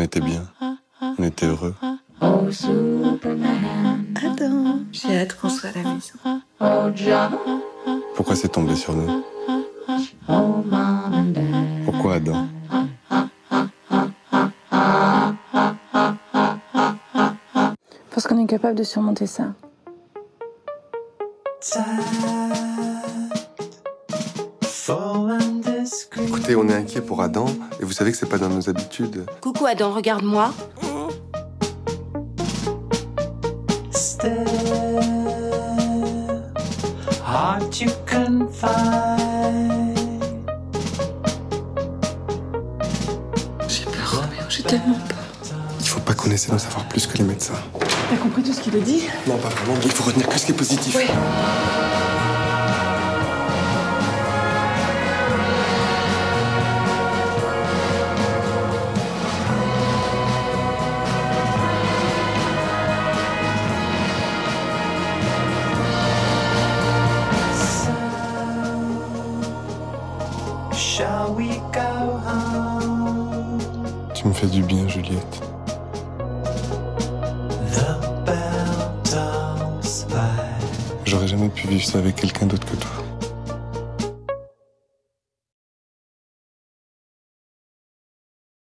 était bien. On était heureux. Oh, Superman. Adam, j'ai hâte qu'on soit à la maison. Oh, John. Pourquoi c'est tombé sur nous? Oh, Mom and Dad. Pourquoi Adam? Parce qu'on est capable de surmonter ça. Écoutez, on est inquiet pour Adam, et vous savez que c'est pas dans nos habitudes. Coucou Adam, regarde-moi. J'ai peur, Roméo, j'ai tellement peur. Il faut pas qu'on essaie d'en savoir plus que les médecins. T'as compris tout ce qu'il a dit? Non, pas vraiment, mais il faut retenir que ce qui est positif. Oui. Shall we go home? Tu me fais du bien, Juliette. The bell tolls five. J'aurais jamais pu vivre ça avec quelqu'un d'autre que toi.